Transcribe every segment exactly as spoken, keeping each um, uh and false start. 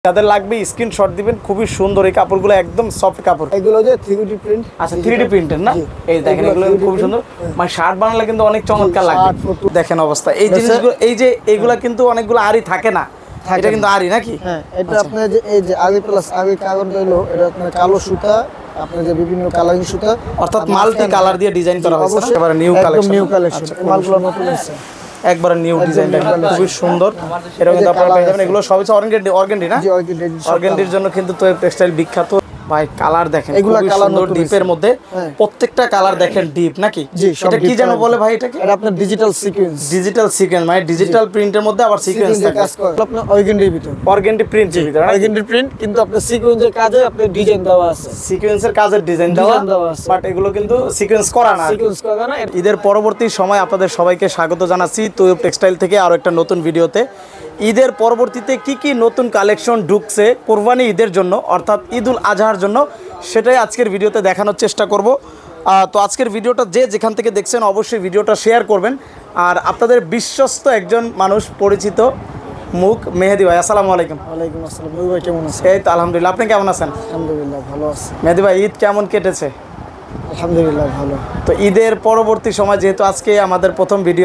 যাদের লাগবে স্ক্রিনশট দিবেন। খুবই সুন্দর এই কাপড়গুলো, একদম সফট কাপড়। এগুলো যে থ্রি ডি প্রিন্ট। আচ্ছা, থ্রি ডি প্রিন্টের না? এই দেখেন এগুলো খুব সুন্দর, মানে শার্ট বানালে কিন্তু অনেক চমৎকার লাগবে। দেখেন অবস্থা, এই জিনিসগুলো, এই যে এইগুলা কিন্তু অনেকগুলো আরি থাকে না, এটা কিন্তু আরি নাকি? হ্যাঁ, এটা আপনার যে এই যে আরি প্লাস আরি কারণটা হলো এটা আপনার কালো সুতা, আপনার যে বিভিন্ন কালারিং সুতা, অর্থাৎ মাল্টি কালার দিয়ে ডিজাইন করা হয়েছে। এবারে নিউ কালেকশন, নিউ কালেকশন, মালগুলো নতুন আছে, একবারে নিউ ডিজাইন, খুবই সুন্দর। এটা কিন্তু আপনারা পেয়ে যাবেন। এগুলো সব হচ্ছে অর্গানডি, অর্গানডি না? জি, অর্গানডি। অর্গানডির জন্য কিন্তু তো টেক্সটাইল বিখ্যাত। ভাই কালার দেখেন, এগুলা কালার সুন্দর ডিপের মধ্যে, প্রত্যেকটা কালার দেখেন ডিপ নাকি? এটা কি জানো বলে ভাই এটাকে? এটা আপনার ডিজিটাল সিকোয়েন্স। ডিজিটাল সিকোয়েন্স মানে ডিজিটাল প্রিন্টের মধ্যে আবার সিকোয়েন্স থাকে। কাজ করে আপনার অর্গানডির ভিতর, অর্গানডি প্রিন্টের ভিতর, অর্গানডি প্রিন্ট, কিন্তু আপনার সিকোয়েন্সের কাজে আপনার ডিজাইন দেওয়া আছে, সিকোয়েন্সের কাজের ডিজাইন দেওয়া আছে, বাট এগুলো কিন্তু সিকোয়েন্স করা না, সিকোয়েন্স করা না। ঈদের পরবর্তী সময় আপনাদের সবাইকে স্বাগত জানাচ্ছি তৈয়ব টেক্সটাইল থেকে আরো একটা নতুন ভিডিওতে। ঈদের পরবর্তীতে কি কি নতুন কালেকশন ঢুকছে কোরবানি ঈদের জন্য, অর্থাৎ ঈদুল আজহার জন্য, সেটাই আজকের ভিডিওতে দেখানোর চেষ্টা করব। তো আজকের ভিডিওটা যে যেখান থেকে দেখছেন অবশ্যই ভিডিওটা শেয়ার করবেন। আর আপনাদের বিশ্বস্ত একজন মানুষ, পরিচিত মুখ, মেহেদি ভাই। আসসালামু আলাইকুম। ওয়ালাইকুম আসসালাম। ভাই কেমন আছেন? এই তো আলহামদুলিল্লাহ, আপনি কেমন আছেন? আলহামদুলিল্লাহ ভালো আছি। মেহেদি ভাই, ঈদ কেমন কেটেছে? আলহামদুলিল্লাহ ভালো। তো ঈদের পরবর্তী সময় যেহেতু আজকে আমাদের প্রথম ভিডিও,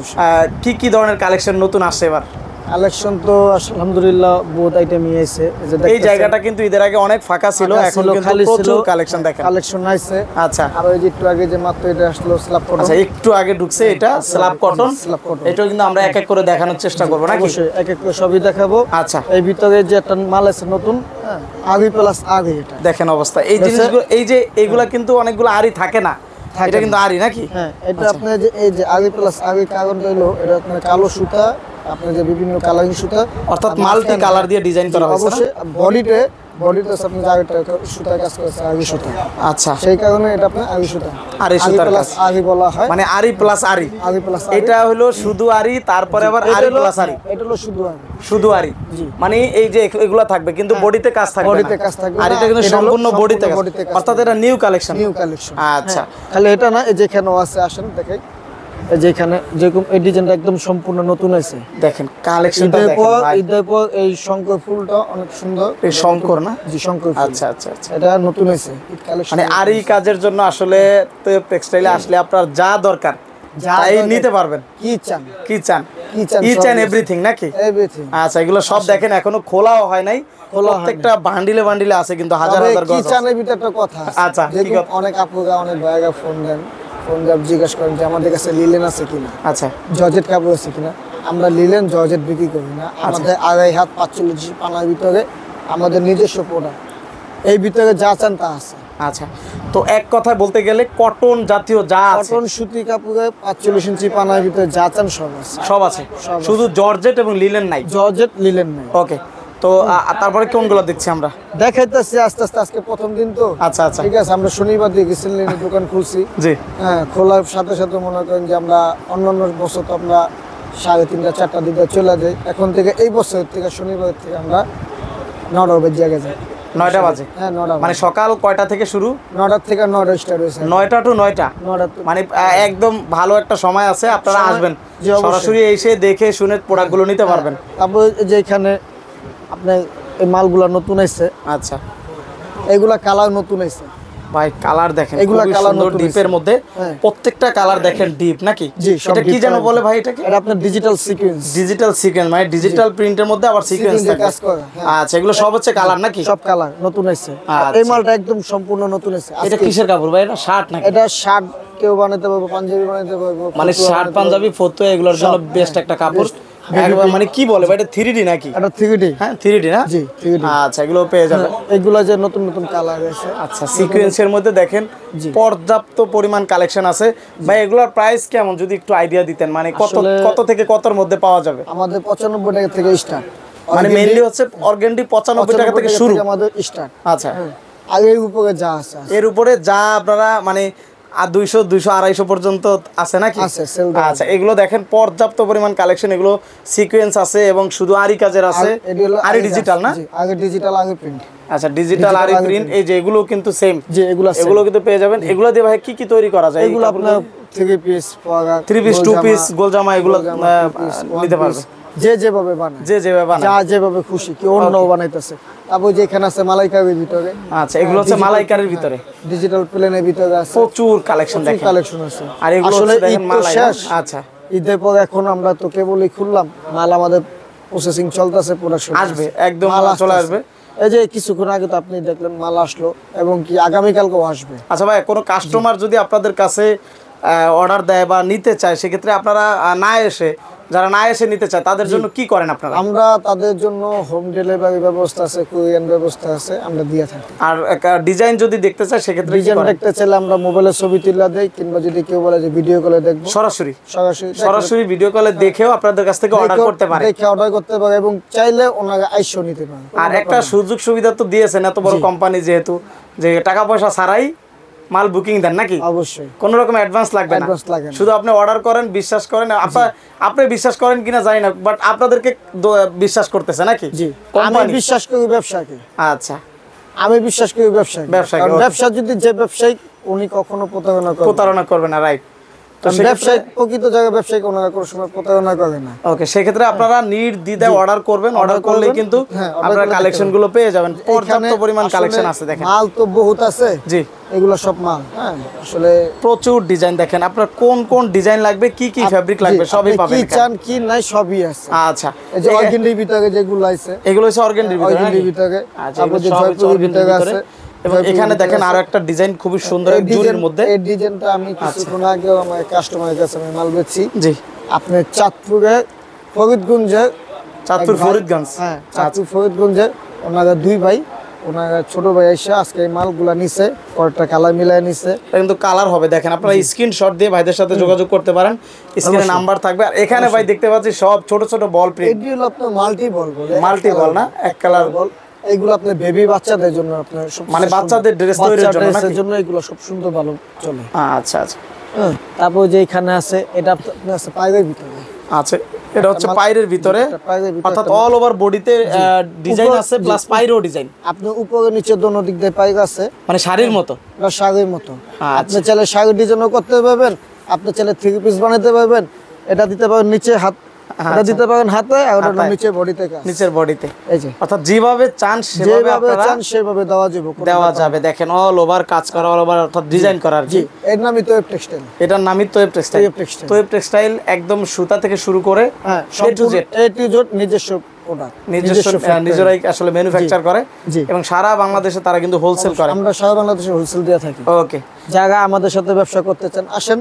কি কি ধরনের কালেকশন নতুন আসছে এবার? কালেকশন তো আলহামদুলিল্লাহ বহুত আইটেমই আছে। এই জায়গাটা কিন্তু ঈদের আগে অনেক ফাঁকা ছিল, এখন কিন্তু প্রচুর কালেকশন দেখেন, কালেকশন আছে। আচ্ছা, আর ওই যে একটু আগে যে মাত্র এটা আসলো স্ল্যাব কটন। আচ্ছা, একটু আগে ঢুকছে এটা স্ল্যাব কটন। স্ল্যাব কটন এটাও কিন্তু আমরা এক এক করে দেখানোর চেষ্টা করব নাকি? অবশ্যই এক এক করে সবই দেখাবো। আচ্ছা, এই ভিতরে যে একটা মাল আছে নতুন, হ্যাঁ, আরি প্লাস আরি। এটা দেখেন অবস্থা, এই জিনিসগুলো, এই যে এইগুলা কিন্তু অনেকগুলো আরি থাকে না, এটা কিন্তু আরি নাকি? হ্যাঁ, এটা আপনার যে এই যে আরি প্লাস আরি কারণটা হলো এটা আপনার কালো সুতা, আপনার যে বিভিন্ন কালারিং সুতা, অর্থাৎ মাল্টি কালার দিয়ে ডিজাইন করা হয়েছে। অবশ্যই বডিতে বডিতে আপনি জায়গাটা সুতা কাজ করেছে, আরি সুতা। আচ্ছা, সেই কারণে এটা আপনার আরি সুতা, আরি সুতা প্লাস আরি বলা হয়, মানে আরি প্লাস আরি। আরি প্লাস এটা হলো শুধু আরি, তারপরে আবার আরি প্লাস আরি। এটা হলো শুধু আরি, শুধু আরি, মানে এই যে এগুলা থাকবে কিন্তু বডিতে কাজ থাকবে না, বডিতে কাজ থাকবে, আর এটা কিন্তু সম্পূর্ণ বডিতে কাজ, অর্থাৎ এটা নিউ কালেকশন। নিউ কালেকশন, আচ্ছা, খালি এটা না, এই যেখানেও আছে, আসেন দেখাই। এই যেখানে যেরকম এই ডিজাইনটা একদম সম্পূর্ণ নতুন আছে, দেখেন কালেকশনটা দেখেন ভাই। ঈদের পর এই শঙ্কর ফুলটা অনেক সুন্দর। এই শঙ্কর না? জি, শঙ্কর ফুল। আচ্ছা আচ্ছা আচ্ছা, এটা নতুন আছে কালেকশন। মানে আরি কাজের জন্য আসলে তো টেক্সটাইলে আসলে আপনার যা দরকার তাই নিতে পারবেন। কি চান, কি চান, কি চান, ইচ এন্ড এভরিথিং নাকি? এভরিথিং। আচ্ছা, এগুলো সব দেখেন এখনো খোলাও হয় নাই, প্রত্যেকটা বান্ডিলে বান্ডিলে আছে, কিন্তু হাজার হাজার গজ। কি চানের ভিতরে একটা কথা আছে। আচ্ছা, কি কথা? অনেক আপুরা অনেক ভাইরা ফোন দেন, ফোন দিয়ে জিজ্ঞেস করেন যে আমাদের কাছে লিলেন আছে কিনা, আচ্ছা, জর্জেট কাপড় আছে কিনা। আমরা লিলেন জর্জেট বিক্রি করি না, আমাদের আড়াই হাত পাঁচচল্লিশ পানার ভিতরে আমাদের নিজস্ব প্রোডাক্ট, এই ভিতরে যা চান তা আছে। আচ্ছা, তো এক কথায় বলতে গেলে কটন জাতীয় যা আছে, কটন সুতি কাপড়ে পাঁচচল্লিশ ইঞ্চি পানার ভিতরে যা চান সব আছে, সব আছে, শুধু জর্জেট এবং লিলেন নাই। জর্জেট লিলেন নাই। ওকে, তো তারপরে কোনগুলো দেখছি আমরা? দেখাইতেছি আস্তে আস্তে, আজকে প্রথম দিন তো। আচ্ছা আচ্ছা, ঠিক আছে, আমরা শনিবার দিয়ে গেছিলেন দোকান খুলছি। জি, হ্যাঁ, খোলার সাথে সাথে মনে করেন যে আমরা অন্যান্য বছর তো আমরা সাড়ে তিনটা চারটা দিকে চলে যাই, এখন থেকে এই বছর থেকে শনিবার থেকে আমরা নটা বাজে আগে যাই। নয়টা বাজে? হ্যাঁ, নটা। মানে সকাল কয়টা থেকে শুরু? নটা থেকে নয়টা স্টার্ট হয়েছে। নয়টা টু নয়টা, নয়টা, মানে একদম ভালো একটা সময় আছে, আপনারা আসবেন সরাসরি এসে দেখে শুনে প্রোডাক্টগুলো নিতে পারবেন। তারপর যেখানে আপনার এই মালগুলা নতুন আছে। আচ্ছা, এগুলা কালার নতুন আছে ভাই, কালার দেখেন, এগুলা কালার সুন্দর ডিপের মধ্যে, প্রত্যেকটা কালার দেখেন ডিপ নাকি? জি, এটা কি জানো বলে ভাই এটাকে? এটা আপনার ডিজিটাল সিকোয়েন্স। ডিজিটাল সিকোয়েন্স মানে ডিজিটাল প্রিন্টের মধ্যে আবার সিকোয়েন্স থাকে। আচ্ছা, এগুলো সব হচ্ছে কালার নাকি? সব কালার নতুন আছে। এই মালটা একদম সম্পূর্ণ নতুন আছে। এটা কিসের কাপড় ভাই? এটা শার্ট নাকি? এটা শার্ট কেউ বানাতে পারবে, পাঞ্জাবি বানাতে পারবে, মানে শার্ট পাঞ্জাবি ফতুয়া এগুলোর জন্য বেস্ট একটা কাপড়। মানে কি বলে ভাই, এটা থ্রি ডি নাকি? এটা থ্রি ডি। হ্যাঁ, থ্রি ডি না? জি, থ্রি ডি। আচ্ছা, এগুলো পেয়ে যাবেন। এগুলো যে নতুন নতুন কালার আছে। আচ্ছা, সিকোয়েন্সের মধ্যে দেখেন পর্যাপ্ত পরিমাণ কালেকশন আছে ভাই। এগুলোর প্রাইস কেমন যদি একটু আইডিয়া দিতেন, মানে কত কত থেকে কতর মধ্যে পাওয়া যাবে? আমাদের পঁচানব্বই টাকা থেকে স্টার্ট, মানে মেইনলি হচ্ছে অর্গানডি পঁচানব্বই টাকা থেকে শুরু আমাদের স্টার্ট। আচ্ছা, আর এর উপরে যা আছে, এর উপরে যা আপনারা মানে আর দুইশো দুইশো আড়াইশো পর্যন্ত আছে নাকি? আচ্ছা, এগুলো দেখেন পর্যাপ্ত পরিমাণ কালেকশন, এগুলো সিকোয়েন্স আছে এবং শুধু আরি কাজের আছে। আরি ডিজিটাল না? আগে ডিজিটাল, আগে প্রিন্ট। আচ্ছা, ডিজিটাল আরি প্রিন্ট, এই যে এগুলো কিন্তু সেম, যে এগুলো এগুলো কিন্তু পেয়ে যাবেন। এগুলো দিয়ে ভাই কি কি তৈরি করা যায়? এগুলো আপনার three piece, three piece, two piece, গোল জামা, এগুলো নিতে পারবে। যে যেভাবে বানায়, যে যেভাবে বানায়, যা যেভাবে খুশি, কেউ অন্য বানাইতেছে। তারপর যে এখানে আছে মালাইকারের ভিতরে, আচ্ছা এগুলো হচ্ছে মালাইকারের ভিতরে, ডিজিটাল প্লেনের ভিতরে আছে প্রচুর কালেকশন দেখেন, কালেকশন আছে। আর এগুলো আসলে হচ্ছে দেখেন ঈদ তো মালাই। শেষ, আচ্ছা ঈদের পর এখন আমরা তো কেবলই খুললাম, মাল আমাদের প্রসেসিং চলতেছে, প্রোডাকশন আসবে, একদম চলে আসবে। এই যে কিছুক্ষণ আগে তো আপনি দেখলেন মাল আসলো, এবং কি আগামীকালকেও আসবে। আচ্ছা ভাই, কোনো কাস্টমার যদি আপনাদের কাছে অর্ডার দেয় বা নিতে চায়, সেক্ষেত্রে আপনারা আহ, না এসে, যারা না এসে নিতে চায় তাদের জন্য কি করেন আপনারা? আমরা তাদের জন্য হোম ডেলিভারি ব্যবস্থা আছে, কুরিয়ার ব্যবস্থা আছে, আমরা দিয়ে থাকি। আর ডিজাইন যদি দেখতে চায় সেক্ষেত্রে কি ডিজাইন করেন? দেখতে চাইলে আমরা মোবাইলে ছবি তুলে দেই, কিংবা যদি কেউ বলে যে ভিডিও কলে দেখবো, সরাসরি সরাসরি সরাসরি ভিডিও কলে দেখেও আপনাদের কাছ থেকে অর্ডার করতে পারে, দেখে অর্ডার করতে পারে, এবং চাইলে ওনারা আইসো নিতে পারে। আর একটা সুযোগ সুবিধা তো দিয়েছেন এত বড় কোম্পানি যেহেতু, যে টাকা পয়সা ছাড়াই মাল বুকিং দেন নাকি? অবশ্যই, কোনো রকম অ্যাডভান্স লাগবে না, অ্যাডভান্স লাগে না। শুধু আপনি অর্ডার করেন, বিশ্বাস করেন। আপনার আপনি বিশ্বাস করেন কিনা জানি না, বাট আপনাদেরকে দ- বিশ্বাস করতেছে নাকি? জি, আমি কোম্পানি। বিশ্বাস করি ব্যবসাকে, আচ্ছা, আমি বিশ্বাস করি ব্যবসাকে। ব্যবসাকে, কারণ okay. ব্যবসা যদি, যে ব্যবসায়ী উনি কখনো প্রতারণা করে না। প্রতারণা করবে না, রাইট। তো কারণ ব্যবসায়ী, প্রকৃত জায়গায় ব্যবসায়ী ওনারা কোনো সময় প্রতারণা করে না। ওকে, সেক্ষেত্রে আপনারা নির্দ্বিধায় অর্ডার করবেন, অর্ডার করলেই করবেন। কিন্তু হ্যাঁ, order আপনারা করলে কালেকশন গুলো পেয়ে যাবেন, পর্যাপ্ত এখানে পরিমাণ আসলে কালেকশন আছে দেখেন। মাল তো বহুত আছে, জি, এগুলো সব মাল, হ্যাঁ আসলে প্রচুর ডিজাইন দেখেন। আপনার কোন কোন ডিজাইন লাগবে, কি কি ফেব্রিক লাগবে, জি, সবই আপনি পাবেন কি এখানে। চান কি নাই সবই আছে। আচ্ছা, এই যে অর্গেন্ডির ভিতরে যেগুলো আছে, এগুলো হচ্ছে অর্গেন্ডির ভিতরে অর্গেন্ডির নাকি? ভিতরে, আচ্ছা, তারপর এগুলো যে সব হচ্ছে জয়পুরের অর্গেন্ডির ভিতরে ভিতরে। আছে, এবং জয়পুরের এখানে ভিতরে দেখেন আছে। আরো একটা ডিজাইন খুবই সুন্দর, এই জুরির ডিজাইন- মধ্যে। এই ডিজাইনটা আমি কিছুক্ষণ আগেও আমার কাস্টমারের কাছে আমি মাল বেচছি। জি, আপনার চাঁদপুরে ফরিদগঞ্জে, চাঁদপুর এক ভাই- ফরিদগঞ্জ। হ্যাঁ চাঁদপুর ফরিদগঞ্জে ওনারা দুই ভাই, ওনারা ছোট ভাই এসে আজকে এই মালগুলা নিছে, কয়েকটা কালার মিলাই নিছে। এটা কিন্তু কালার হবে দেখেন, আপনারা স্ক্রিনশট দিয়ে ভাইদের সাথে যোগাযোগ করতে পারেন, স্ক্রিনে নাম্বার থাকবে। আর এখানে ভাই দেখতে পাচ্ছি সব ছোট ছোট বল প্রিন্ট, এটি হলো আপনার মাল্টি বল বলে, মাল্টি বল না, এক কালার বল। এইগুলো আপনার বেবি বাচ্চাদের জন্য, আপনার সব মানে বাচ্চাদের dress তৈরির বাচ্চা জন্য dress-এর নাকি? জন্য এগুলো সব সুন্দর ভালো চলে। আচ্ছা আচ্ছা হ্যাঁ, তারপর যে এখানে আছে, এটা আপনার আছে পাইরের ভিতরে। আচ্ছা, এটা হচ্ছে পাইরের ভিতরে, একটা পাইরের ভিতরে অর্থাৎ একটা- অল ওভার বডিতে ডিজাইন উপর- আছে, জি, প্লাস পাইরো ডিজাইন, আপনার উপরে নিচে দোনো দিক দিয়ে পাইর আছে, মানে শাড়ির মতো। এটা শাড়ির মতো। আচ্ছা। আপনি চাইলে শাড়ির ডিজাইনও করতে পারবেন, আপনি চাইলে থ্রি পিস বানাতে পারবেন। এটা দিতে পারেন নিচে হাত, এটা দিতে পারেন হাতে, আর ওটা হাতায়। নিচে বডিতে কাজ। নিচের বডিতে, এই যে অর্থাৎ যেভাবে চান সেভাবে যেভাবে আপনারা চান সেভাবে দেওয়া যাবে, কোনো দেওয়া ব্যাপার যাবে। দেখেন অল ওভার কাজ করা, অল ওভার অর্থাৎ ডিজাইন করা আর না। কি। জি, এর নামই তো টেক্সটাইল। এটার নামই Tayyab textile. Tayyab textile. Tayyab textile একদম সুতা থেকে শুরু করে হ্যাঁ, A to Z, A to Z নিজস্ব প্রোডাক্ট, নিজস্ব আহ, নিজেরাই আসলে ম্যানুফ্যাকচার করে, জি। এবং সারা বাংলাদেশে তারা কিন্তু হোলসেল করে। আমরা সারা বাংলাদেশে হোলসেল দিয়ে থাকি। ওকে, যারা আমাদের সাথে ব্যবসা করতে চান আসেন,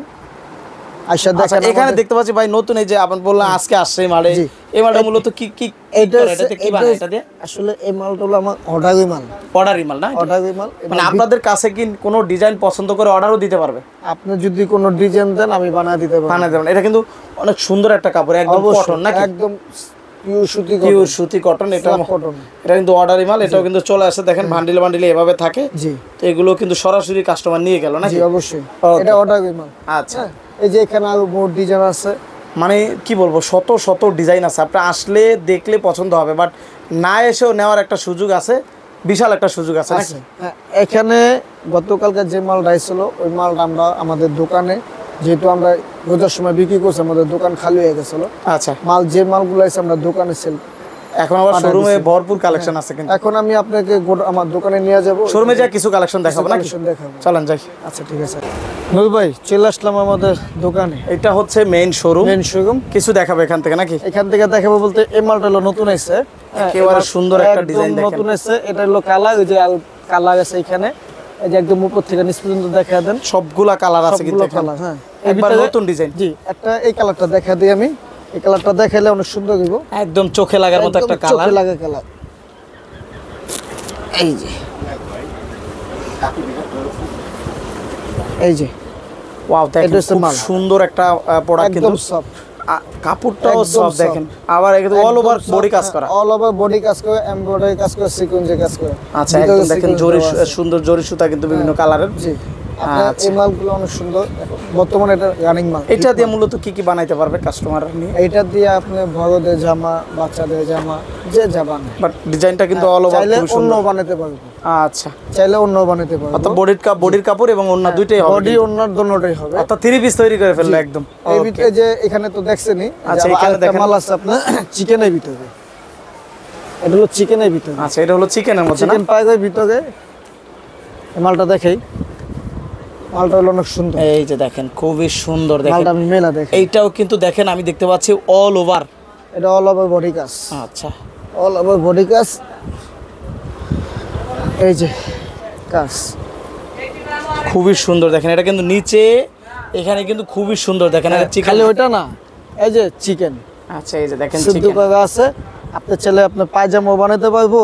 আইসা আচ্ছা, দেখেন। এখানে আমাদের- দেখতে পাচ্ছি ভাই নতুন, এই যে আপনি বললেন আজকে আসছে এই মালে, জি। এই মালটা মূলত কি কি এইটা করে? হচ্ছে- এটাতে কি এইটা বানায় এটা দিয়ে? আসলে এই মালটা হলো আমার অর্ডারি মাল, অর্ডারই মাল না? অর্ডারি মাল। মানে আপনাদের কাছে কি কোনো ডিজাইন পছন্দ করে অর্ডারও দিতে পারবে? আপনি যদি কোনো ডিজাইন দেন আমি বানিয়ে দিতে পারবো। বানাতে পারবেন। এটা কিন্তু অনেক সুন্দর একটা কাপড়, একদম অবশ্যই, কটন নাকি? একদম পিওর সুতি পিওর সুতি কটন। এটা কটন। এটা কিন্তু অর্ডারি মাল, এটাও কিন্তু চলে আসে দেখেন, বান্ডিলে বান্ডিলে এভাবে থাকে। জি তো এগুলো কিন্তু সরাসরি কাস্টমার নিয়ে গেল জি নাকি? অবশ্যই, Okay. এটা অর্ডারি মাল। আচ্ছা, হ্যাঁ, এই যে এখানে আরো মোট ডিজাইন আছে। মানে কি বলবো, শত শত ডিজাইন আছে, আপনি আসলে দেখলে পছন্দ হবে, বাট না এসেও নেওয়ার একটা সুযোগ আছে, বিশাল একটা সুযোগ আছে নাকি? আছে। হ্যাঁ, এখানে গতকালকে যে মাল রাইছিল ওই মালটা আমরা আমাদের দোকানে, যেহেতু আমরা রোজার সময় বিক্রি করছি, আমাদের দোকান খালি হয়ে গেছিল। আচ্ছা, মাল যে মালগুলো আছে আমরা দোকানে সেল। এখন আবার পাঠায় শোরুমে দিছি। ভরপুর কালেকশন আছে কিন্তু। এখন আমি আপনাকে গোড- আমার দোকানে নিয়ে যাব, শোরুমে যা কিছু কালেকশন দেখাবো নাকি? কালেকশন দেখাবো। চলেন যাই। আচ্ছা ঠিক আছে নূর ভাই, চলে আসলাম আমাদের দোকানে, এটা হচ্ছে মেইন শোরুম, মেন শোরুম। কিছু দেখাবো এখান থেকে নাকি? এখান থেকে দেখাবো বলতে এই মালটা হলো নতুন আছে, একেবারে সুন্দর একটা ডিজাইন দেখেন। নতুন আছে। এটা হলো কালার, ওই যে কালার আছে এখানে, এই যে একদম উপর থেকে নিচ পর্যন্ত দেখা দেন, সবগুলা কালার আছে কিন্তু সবগুলো এখানে। কালার। হ্যাঁ, এর একবার ভিতরে- নতুন ডিজাইন। জি, একটা এই কালারটা দেখা দিই আমি। এই কালারটা দেখাইলে অনেক সুন্দর দিব, একদম চোখে লাগার মতো একটা কালার। চোখে লাগা কালার। এই যে এই যে ওয়াও, দেখেন এটা হচ্ছে খুব মাল। সুন্দর একটা প্রোডাক্ট একদম কিন্তু। সফট, আ- কাপড়টাও একদম সব soft। দেখেন, আবার একদম অল ওভার বডি কাজ করা। অল ওভার বডি কাজ করে, এমব্রয়ডারি কাজ করে, সিকোয়েন্সে কাজ করে। আচ্ছা, ভিতরে একদম দেখেন sequence জরি দেওয়া আছে। সুন্দর জরি সুতা কিন্তু বিভিন্ন কালারের। জি, আপনার আচ্ছা। এই মালগুলো অনেক সুন্দর এখন বর্তমানে এটা রানিং মাল। এটা দিয়ে মূলত কি কি বানাইতে পারবে কাস্টমার নিয়ে? এইটা দিয়ে আপনি বড়দের জামা, বাচ্চাদের জামা, যে জামা বাট ডিজাইনটা কিন্তু অল ওভার চাইলে খুব অন্য সুন্দর। বানাতে পারবো, আচ্ছা, চাইলে অন্য বানাতে পারবো। অর্থাৎ বডির কাপ বডির কাপড় এবং অন্য দুইটাই হবে, বডি অন্য দুটোই হবে। অর্থাৎ থ্রি পিস তৈরি করে ফেললে একদম। এই ভিতরে যে এখানে তো দেখছেনই, আচ্ছা, এখানে এখানে দেখেন। মাল আছে আপনার চিকেনের ভিতরে, এটা হলো চিকেনের ভিতরে, আচ্ছা, এটা হলো চিকেনের মধ্যে না? চিকেন পাইগের ভিতরে এই মালটা দেখাই, মালটা হলো অনেক সুন্দর। এই যে দেখেন খুবই সুন্দর, দেখেন মালটা আমি মেলা দেখি, এইটাও কিন্তু দেখেন আমি দেখতে পাচ্ছি অল ওভার। এটা অল ওভার বডি কাজ, আচ্ছা, অল ওভার বডি কাজ, এই যে কাজ খুবই সুন্দর দেখেন। এটা কিন্তু নিচে এখানে কিন্তু খুবই সুন্দর দেখেন, এটা চিকেন। খালি ওইটা না, এই যে চিকেন আচ্ছা, এই যে দেখেন সিদ্ধ চিকেন। করা আছে। আপনার ছেলে আপনার পায়জামাও বানাতে পারবো,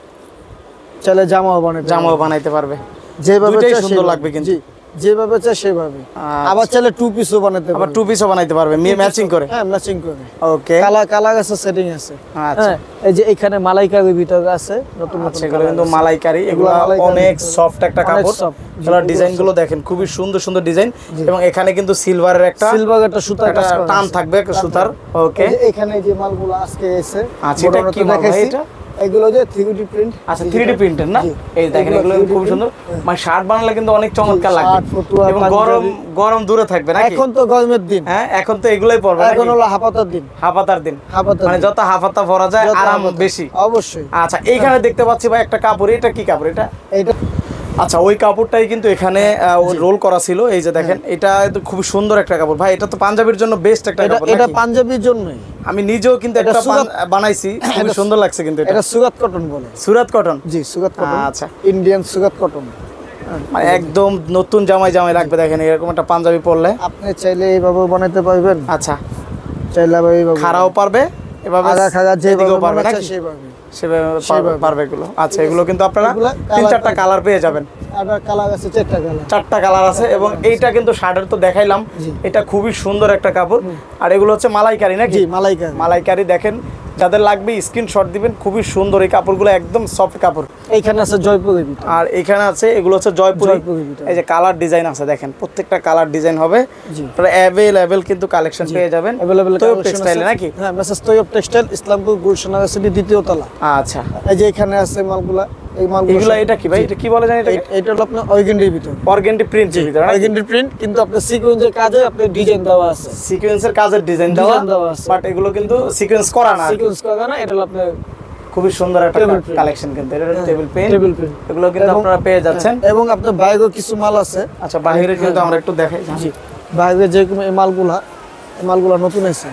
ছেলে জামাও বানাতে জামাও বানাইতে পারবে, যেভাবে দুইটাই চায় সুন্দর সেভাবে। লাগবে কিন্তু। জি, যেভাবে চায় সেভাবে। আচ্ছা। আবার ছেলে টু পিসও বানাতে আবার পারবে, টু পিসও বানাইতে পারবে ম্যাচিং করে। হ্যাঁ ম্যাচিং করে। ওকে, কালার কালার আছে, সেটিং আছে। আচ্ছা। হ্যাঁ, এই যে এখানে মালাইকারি ভিতরে আছে নতুন নতুন আচ্ছা, এগুলো colour কিন্তু আছে। মালাইকারি, এগুলো এগুলো মালাইকারি অনেক ভিতরে। সফট একটা অনেক কাপড়। soft। জি, এগুলোর এগুলো ডিজাইন গুলো দেখেন খুবই সুন্দর সুন্দর ডিজাইন, এবং এখানে কিন্তু সিলভারের একটা সিলভার একটা সুতার একটা কাজ করা টান আছে। থাকবে, একটা সুতার। ওকে, এই যে এখানে যে মালগুলো আজকে এসে আচ্ছা, এটা কি মাল ভাই এটা? এগুলো যে থ্রি ডি প্রিন্ট। আচ্ছা, থ্রি ডি প্রিন্টের না? জি। এই দেখেন এগুলো এগুলো থ্রি ডি খুব সুন্দর, print। মানে শার্ট বানালে কিন্তু অনেক চমৎকার জি, লাগবে, শার্ট, ফতুয়া, এবং পাঞ্জাবি। গরম গরম দূরে থাকবে নাকি? এখন তো গরমের দিন, হ্যাঁ, এখন তো এগুলোই পরবে এখন নাকি? হলো হাফাতার দিন, হাফাতার দিন, হাফাতার মানে দিন। যত হাফাতা পরা যায় যত আরাম হাফাতা। বেশি। অবশ্যই। আচ্ছা, এইখানে দেখতে পাচ্ছি ভাই একটা কাপড়, এটা কি কাপড় এটা? এইটা আচ্ছা, ওই কাপড়টাই কিন্তু এখানে রোল করা ছিল, এই যে দেখেন, এটা তো খুব সুন্দর একটা কাপড় ভাই। এটা তো পাঞ্জাবির জন্য বেস্ট একটা এটা কাপড় এটা নাকি? পাঞ্জাবির জন্যই। আমি নিজেও কিন্তু এটা একটা সুরাত- পান- বানাইছি, খুব সুন্দর লাগছে কিন্তু এটা। এটা সুরাত কটন বলে। সুরাত কটন, জি, সুরাত কটন। আচ্ছা। ইন্ডিয়ান সুরাত কটন। মানে একদম নতুন জামাই জামাই লাগবে দেখেন এরকম একটা পাঞ্জাবি পরলে। আপনি চাইলে এইভাবে বানাইতে পারবেন, আচ্ছা, চাইলে আবার এইভাবে খাড়াও পারবে, এভাবে আগা খাগা যেভাবে এদিকেও পারবে পারবে নাকি? সেভাবে। সেভাবে পারবে- সেভাবে। পারবে এগুলো। আচ্ছা, এগুলো কিন্তু আপনারা এগুলা তিন colour চারটা পাবে। কালার পেয়ে যাবেন, আবার কালার আছে চারটা কালার। চারটা কালার আছে, এবং এইটা কিন্তু শার্টের তো দেখাইলাম, জি। এটা খুবই সুন্দর একটা কাপড়। আর এগুলো হচ্ছে মালাইকারি নাকি? জি, মালাইকারি। মালাইকারি দেখেন, যাদের লাগবে স্ক্রিনশট দিবেন, খুবই সুন্দর এই কাপড়গুলো, একদম সফট কাপড়। এইখানে আছে জয়পুরের ভিতরে। আর এখানে আছে এগুলো হচ্ছে জয়পুরি, জয়পুরি ভিতরে। এই যে কালার ডিজাইন আছে দেখেন, প্রত্যেকটা কালার ডিজাইন হবে, জি। অ্যাভেলেবেল কিন্তু কালেকশন পেয়ে যাবেন অ্যাভেলেবল তো টেক্সটাইলে নাকি? হ্যাঁ, মেসেজ তৈয়ব টেক্সটাইল, ইসলামপুর গুলশান রাসিডি দ্বিতীয় তলা। আচ্ছা, এই যে এখানে আছে মালগুলা, এই মালগুলো এগুলো এটা কি ভাই? এটা কি বলে জানি? এটা এটা হলো আপনার অর্গেন্ডির ভিতর, অর্গেন্ডি প্রিন্ট ভিতরে, অর্গেন্ডি প্রিন্ট, কিন্তু আপনার সিকোয়েন্সের কাজে আপনার ডিজাইন দেওয়া আছে, সিকোয়েন্সের কাজের ডিজাইন দেওয়া, Design দেওয়া আছে। বাট এগুলো কিন্তু সিকোয়েন্স করা না। সিকোয়েন্স করা না, এটা হলো আপনার খুবই সুন্দর একটা Table print। কালেকশন কিন্তু, এটা টেবিল পেন, টেবিল প্রিন্ট। এগুলো কিন্তু আপনারা পেয়ে যাচ্ছেন। এবং আপনার বাইরেও কিছু মাল আছে। আচ্ছা, বাইরে কিন্তু আমরা একটু দেখাই, জি, বাইরে যেরকম এই মালগুলা, এই মালগুলা নতুন আছে,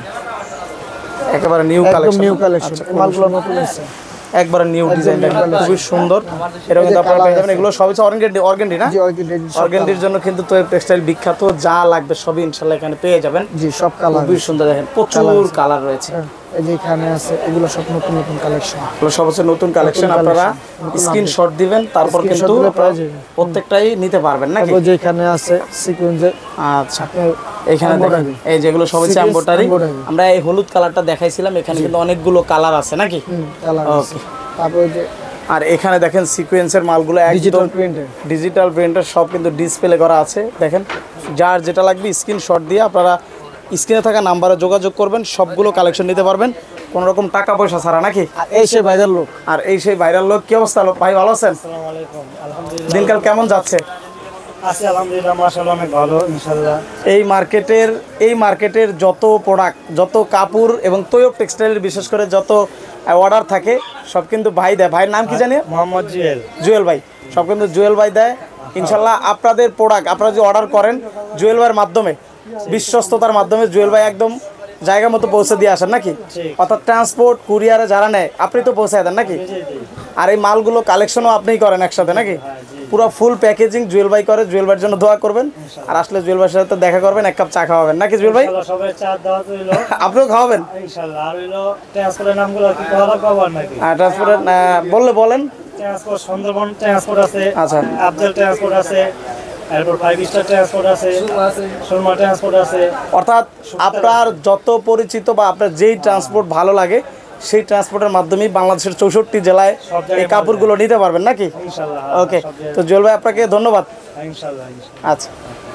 একেবারে নিউ একদম কালেকশন, নিউ কালেকশন, এই মালগুলা নতুন আছে। একবারে নিউ ডিজাইন, new collection। খুবই সুন্দর। এটা কিন্তু আপনারা পেয়ে যাবেন, এগুলো সবই অর্গেন্ডি, অর্গেন্ডি না? জি, অর্গেন্ডি সব অর্গেন্ডির জন্য কিন্তু তো টেক্সটাইল বিখ্যাত, যা লাগবে সবই ইনশাআল্লাহ এখানে পেয়ে যাবেন। কালার। জি, সব কালার। খুবই সুন্দর দেখেন, প্রচুর কালার রয়েছে। এই যে এখানে আছে, এগুলো সব নতুন নতুন কালেকশন। এগুলো সব হচ্ছে নতুন কালেকশন, নতুন আপনারা collection, নতুন স্ক্রিনশট দিবেন, তারপর Screenshot কিন্তু দিলে আপনারা পাওয়া যাবে। প্রত্যেকটাই নিতে পারবেন নাকি? তারপর যে এখানে আছে সিকোয়েন্সের, আচ্ছা, এখানে দেখেন এই যেগুলো সব হচ্ছে Sequence এমব্রয়ডারি। embroidery। আমরা এই হলুদ কালারটা দেখাইছিলাম, এখানে কিন্তু অনেকগুলো কালার আছে নাকি? কালার আছে। ওকে। তারপর যে আর এখানে দেখেন সিকোয়েন্সের মালগুলো ডিজিটাল একদম প্রিন্টের, ডিজিটাল প্রিন্টার, সব কিন্তু ডিসপ্লে করা আছে দেখেন। যার যেটা লাগবে স্ক্রিনশট দিয়ে আপনারা স্ক্রিনে থাকা নাম্বারে যোগাযোগ করবেন, সবগুলো কালেকশন নিতে পারবেন কোনো রকম টাকা পয়সা ছাড়া নাকি? আর এই সে ভাইরাল লোক। আর এই সেই ভাইরাল লোক, কি অবস্থা ভাই, ভালো আছেন? আসসালামু আলাইকুম। আলহামদুলিল্লাহ, দিনকাল কেমন যাচ্ছে? আছি আলহামদুলিল্লাহ, মাশাআল্লাহ অনেক ভালো ইনশাআল্লাহ। এই মার্কেটের এই মার্কেটের যত প্রোডাক্ট, যত কাপড় এবং তৈয়ব টেক্সটাইলের বিশেষ করে যত অর্ডার থাকে সব কিন্তু ভাই দেয়। ভাইয়ের নাম কি জানি? মোহাম্মদ জুয়েল। জুয়েল ভাই, সব কিন্তু জুয়েল ভাই দেয়। ইনশাল্লাহ আপনাদের প্রোডাক্ট আপনারা যদি অর্ডার করেন জুয়েল ভাইয়ের মাধ্যমে, বিশ্বস্ততার মাধ্যমে জুয়েল ভাই একদম জায়গা মতো পৌঁছে দিয়ে আসেন নাকি? অর্থাৎ ট্রান্সপোর্ট কুরিয়ারে যারা নেয় আপনি তো পৌঁছায় দেন নাকি? আর এই মালগুলো কালেকশনও আপনিই করেন একসাথে নাকি? পুরো ফুল প্যাকেজিং জুয়েল ভাই করে। জুয়েল ভাইয়ের জন্য দোয়া করবেন, আর আসলে জুয়েল ভাইয়ের সাথে দেখা করবেন, এক কাপ চা খাওয়াবেন নাকি জুয়েল ভাই? ইনশাআল্লাহ সবাই চা দাওয়াত হইলো আপনিও খাওয়াবেন ইনশাআল্লাহ। আর হইলো ট্রান্সপোর্টের নামগুলো কি করা কভার নাকি? আর ট্রান্সপোর্টের বললে বলেন। ট্রান্সপোর্ট সুন্দরবন ট্রান্সপোর্ট আছে, আচ্ছা। আফজল ট্রান্সপোর্ট আছে, এরপর ফাইভ স্টার ট্রান্সপোর্ট আছে, সুরমা ট্রান্সপোর্ট আছে। অর্থাৎ আপনার যত পরিচিত বা আপনার যেই ট্রান্সপোর্ট ভালো লাগে সেই ট্রান্সপোর্টের মাধ্যমেই বাংলাদেশের চৌষট্টি জেলায় সব জায়গায় এই কাপড়গুলো নিতে পারবেন নাকি? ইনশাআল্লাহ। ওকে, সব জায়গায়- তো জুয়েল ভাই আপনাকে ধন্যবাদ। ইনশাআল্লাহ ইনশাআল্লাহ। আচ্ছা,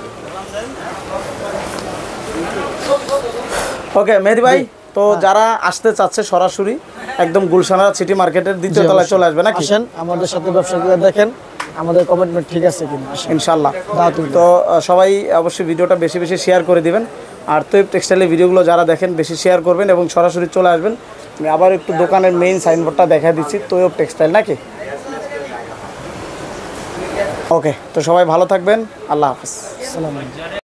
ওকে মেহেদি ভাই, তো যারা আসতে চাচ্ছে সরাসরি একদম গুলশানা সিটি মার্কেটের দ্বিতীয় তলায় চলে আসবে নাকি? আসেন আমাদের সাথে ব্যবসা করে দেখেন আমাদের কমিটমেন্ট ঠিক আছে কিনা। আসেন। ইনশাল্লাহ। দাওয়াতুল। তো আহ, সবাই অবশ্যই ভিডিওটা বেশি বেশি শেয়ার করে দিবেন, আর তৈব টেক্সটাইলের ভিডিওগুলো যারা দেখেন বেশি শেয়ার করবেন এবং সরাসরি চলে আসবেন। আমি আবার একটু দোকানের মেইন সাইনবোর্ডটা দেখা দিচ্ছি, তৈব টেক্সটাইল নাকি? ওকে, তো সবাই ভালো থাকবেন, আল্লাহ হাফেজ। আসসালামু আলাইকুম।